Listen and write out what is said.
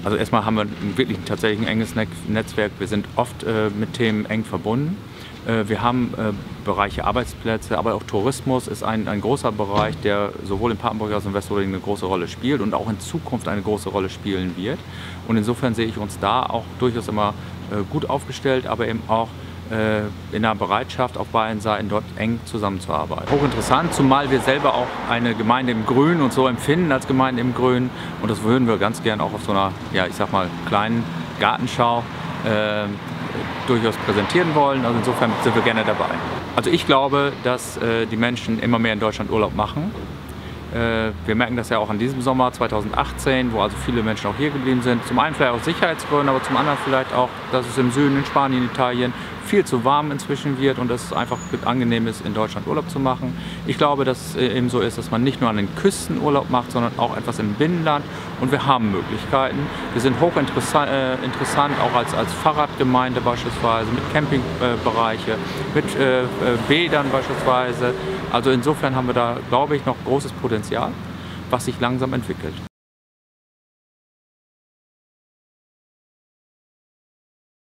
Also erstmal haben wir wirklich tatsächlich ein enges Netzwerk. Wir sind oft mit Themen eng verbunden. Wir haben Bereiche Arbeitsplätze, aber auch Tourismus ist ein großer Bereich, der sowohl in Papenburg als auch in West-Roding eine große Rolle spielt und auch in Zukunft eine große Rolle spielen wird. Und insofern sehe ich uns da auch durchaus immer gut aufgestellt, aber eben auch in der Bereitschaft auf beiden Seiten dort eng zusammenzuarbeiten. Hochinteressant, zumal wir selber auch eine Gemeinde im Grün und so empfinden als Gemeinde im Grün. Und das würden wir ganz gern auch auf so einer, ja, ich sag mal, kleinen Gartenschau durchaus präsentieren wollen. Also insofern sind wir gerne dabei. Also ich glaube, dass die Menschen immer mehr in Deutschland Urlaub machen. Wir merken das ja auch an diesem Sommer 2018, wo also viele Menschen auch hier geblieben sind. Zum einen vielleicht aus Sicherheitsgründen, aber zum anderen vielleicht auch, dass es im Süden, in Spanien, Italien viel zu warm inzwischen wird und es einfach angenehm ist, in Deutschland Urlaub zu machen. Ich glaube, dass es eben so ist, dass man nicht nur an den Küsten Urlaub macht, sondern auch etwas im Binnenland. Und wir haben Möglichkeiten. Wir sind hochinteressant, auch als Fahrradgemeinde beispielsweise, mit Campingbereiche, mit Bädern beispielsweise. Also insofern haben wir da, glaube ich, noch großes Potenzial, was sich langsam entwickelt.